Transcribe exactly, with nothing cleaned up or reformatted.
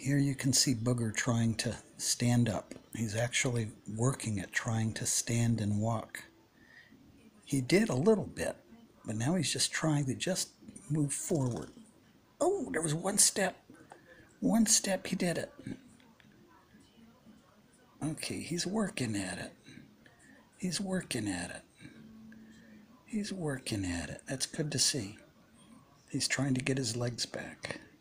Here you can see Booger trying to stand up. He's actually working at trying to stand and walk. He did a little bit, but now he's just trying to just move forward. Oh, there was one step. One step, he did it. Okay, he's working at it. He's working at it. He's working at it. That's good to see. He's trying to get his legs back.